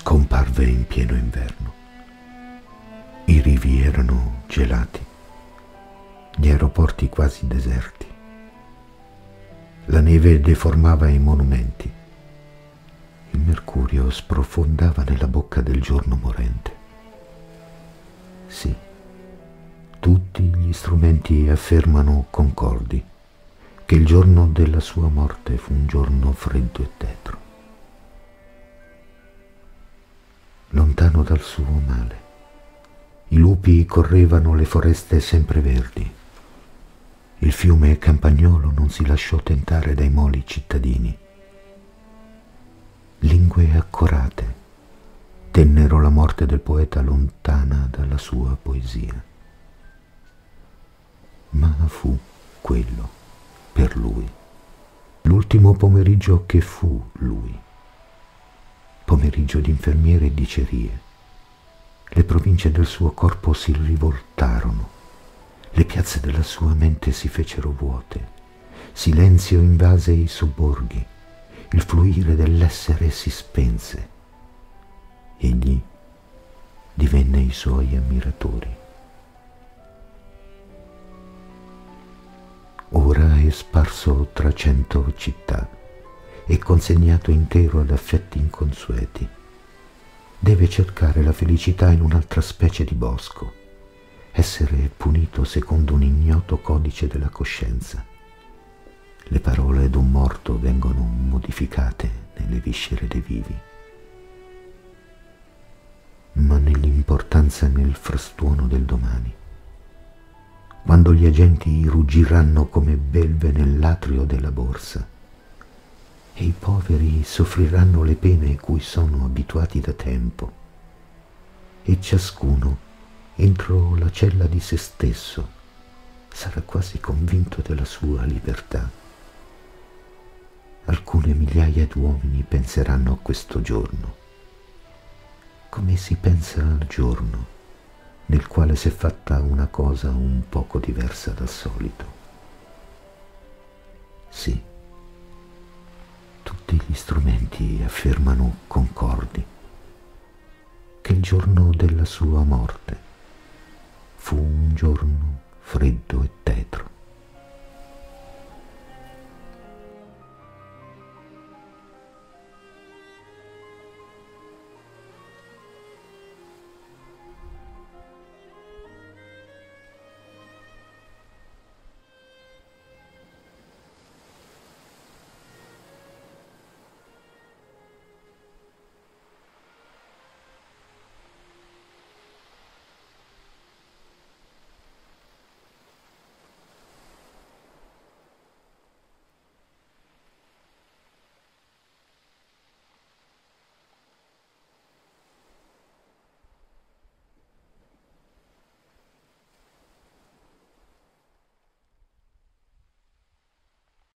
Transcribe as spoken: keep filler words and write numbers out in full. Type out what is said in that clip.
scomparve in pieno inverno. I rivi erano gelati, gli aeroporti quasi deserti. La neve deformava i monumenti. Il mercurio sprofondava nella bocca del giorno morente. Sì, tutti gli strumenti affermano concordi che il giorno della sua morte fu un giorno freddo e tetro. Lontano dal suo male, i lupi correvano le foreste sempreverdi. Il fiume campagnolo non si lasciò tentare dai moli cittadini. Lingue accorate tennero la morte del poeta lontana dalla sua poesia. Ma fu quello, per lui, l'ultimo pomeriggio che fu lui. Pomeriggio di infermiere e dicerie. Le province del suo corpo si rivoltarono, le piazze della sua mente si fecero vuote, silenzio invase i sobborghi, il fluire dell'essere si spense. Egli divenne i suoi ammiratori. Ora è sparso tra cento città e consegnato intero ad affetti inconsueti. Deve cercare la felicità in un'altra specie di bosco, essere punito secondo un ignoto codice della coscienza. Le parole d'un morto vengono modificate nelle viscere dei vivi. Ma nell'importanza e nel frastuono del domani, quando gli agenti ruggiranno come belve nell'atrio della borsa, e i poveri soffriranno le pene cui sono abituati da tempo, e ciascuno, entro la cella di se stesso, sarà quasi convinto della sua libertà. Alcune migliaia d'uomini penseranno a questo giorno, come si pensa al giorno nel quale si è fatta una cosa un poco diversa dal solito. Sì, tutti gli strumenti affermano concordi che il giorno della sua morte fu un giorno freddo e tetro.